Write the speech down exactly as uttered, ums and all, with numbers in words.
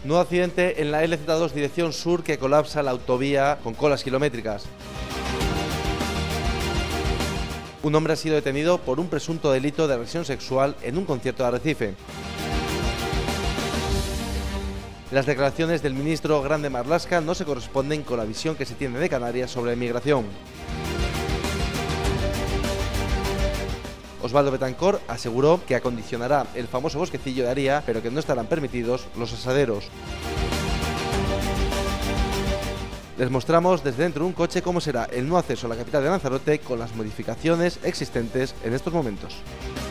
Nuevo accidente en la L Z dos dirección sur que colapsa la autovía con colas kilométricas. Un hombre ha sido detenido por un presunto delito de agresión sexual en un concierto de Arrecife. Las declaraciones del ministro Grande Marlaska no se corresponden con la visión que se tiene de Canarias sobre la inmigración. Osvaldo Betancor aseguró que acondicionará el famoso bosquecillo de Aría, pero que no estarán permitidos los asaderos. Les mostramos desde dentro de un coche cómo será el nuevo acceso a la capital de Lanzarote con las modificaciones existentes en estos momentos.